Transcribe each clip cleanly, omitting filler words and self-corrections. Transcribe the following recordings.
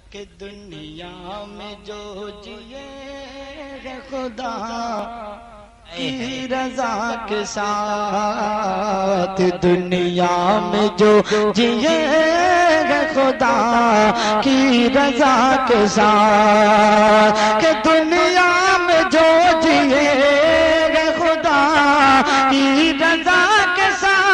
کہ دنیا میں جو جیے گے خدا کی رضا کے ساتھ، دنیا میں جو جیے گے خدا کی رضا کے ساتھ، کہ دنیا میں جو جیے گے خدا کی رضا کے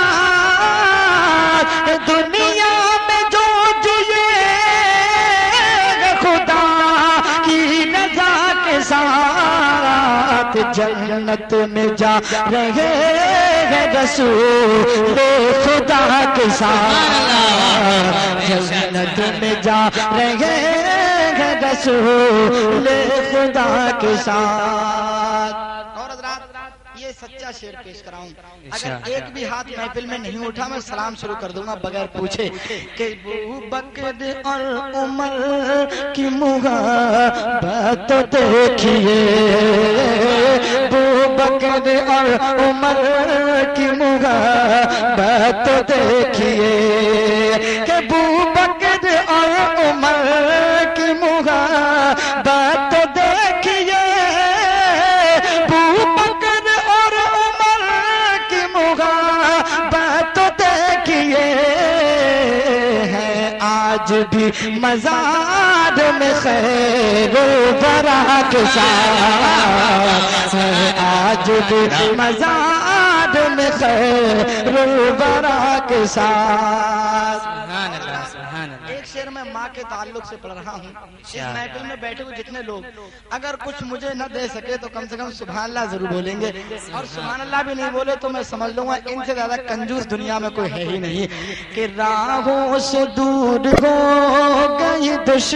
ساتھ، کہ دنیا میں جو جیے گے خدا کی رضا کے ساتھ، جنت میں جا رہے ہیں رسول خدا کے ساتھ، جنت میں جا رہے ہیں رسول خدا کے ساتت۔ اور حضرات یہ سچا شعر پیش کراؤں، اگر ایک بھی ہاتھ محفل میں نہیں اٹھا میں سلام شروع کر دوں گا بغیر پوچھے کہ ابو بکر اور عمر کی محبت تو دیکھیے، ابو بکر اور عمر کی محبت تو دیکھیے، کہ ابو بکر اور عمر کی محبت تو دیکھیے، ابو بکر اور عمر کی محبت تو دیکھیے، ہے آج بھی مزار میں خیر الورا کے ساتھ، ہے آج بھی مزار میں خیر الورا کے ساتھ۔ ایک شعر میں ماں کے تعلق سے پڑھ رہا ہوں، اس محفل میں بیٹھے ہوئے جتنے لوگ اگر کچھ مجھے نہ دے سکے تو کم سے کم سبحان اللہ ضرور بولیں گے، اور سبحان اللہ بھی نہیں بولے تو میں سمجھ لوں گا ان سے زیادہ کنجوس دنیا میں کوئی ہے ہی نہیں۔ کہ راہوں سے دور ہو گئی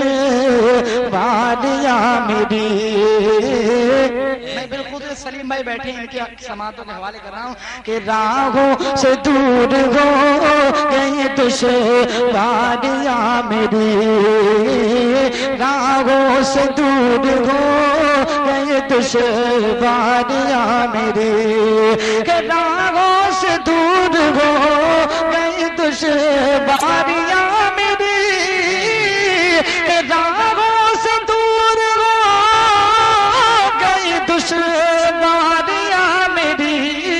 دشواریاں میری، میں بالخود سلیم بھائی بیٹھے ان کی سماعتوں کے حوالے کر رہا ہوں، کہ راہوں سے دور ہو گئی دشواریاں میری، راہوں سے دور ہو گئی دشواریاں میری، کہ راہوں سے دور ہو گئی دشواریاں میری، کہ راہوں سے دور ہو گئی دشواریاں میری،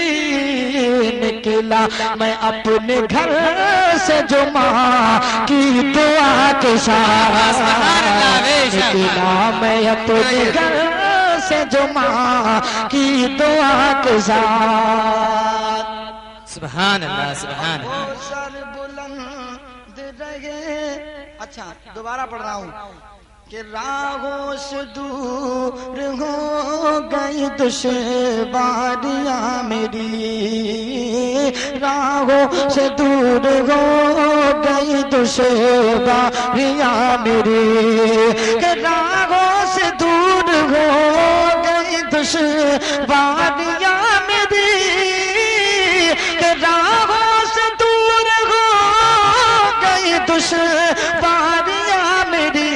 نکلا میں اپنے گھر سے جو ماں کی دعا کے ساتھ، نکلا میں اپنے گھر سے جو ماں کی دعا کے ساتھ۔ سبحان اللہ سبحان اللہ۔ سر بلند رہے، اچھا دوبارہ پڑھ رہا ہوں، کہ راہوں سے دور ہو گئی دشواریاں میری، راہوں سے دور ہو گئی دشواریاں میری، کہ راہوں سے دور ہو گئی دشواریاں میری، کہ راہوں سے دور ہو گئی دشواریاں میری،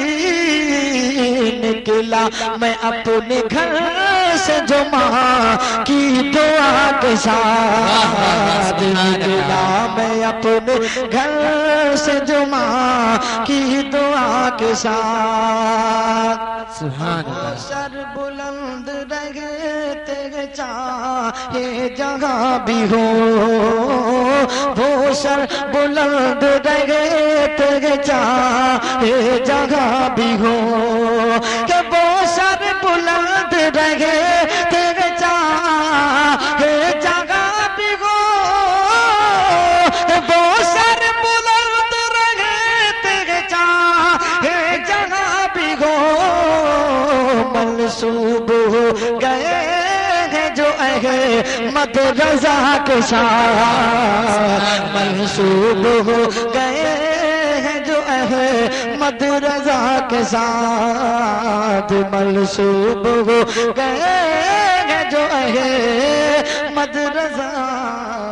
نکلا میں اپنے گھر سے جو ماں کی دعا کے ساتھ، نکلا میں اپنے گھر سے جو ماں کی دعا کے ساتھ۔ سبحان اللہ۔ سر بلند رہتے چاہے جہاں بھی ہو، وہ سر بلند رہتے چاہے جہاں بھی ہو، کہ وہ سر بلند رہتے چاہے جگہ بھی ہو، وہ سر بلند رہتے چاہے جگہ بھی ہو، منسوب ہو گئے ہیں جو احمد رضا کے ساتھ، منسوب ہو گئے ہیں جو احمد رضا کے ساتھ، منسوب ہو گئے ہیں جو احمد رضا